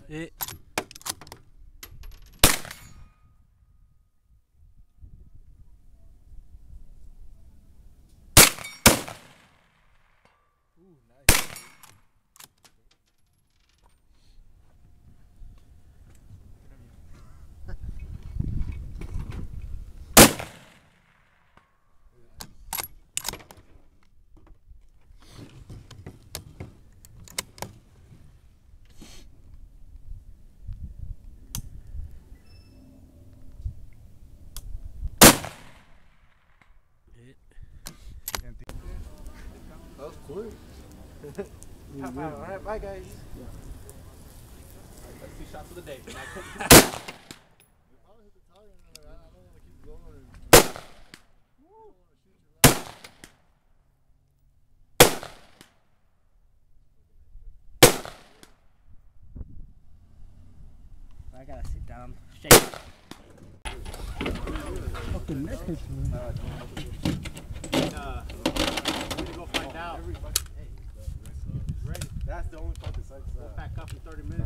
Hit. Ooh, nice. That was quick. Alright, bye guys. Yeah. Alright, let's see shots of the day. If I hit the tire and I don't want to keep going. I don't want to shoot you I gotta sit down. Shake. Fucking neck hits me. Go find out. Hey, ready. That's the only fucking site. We'll pack up in 30 minutes.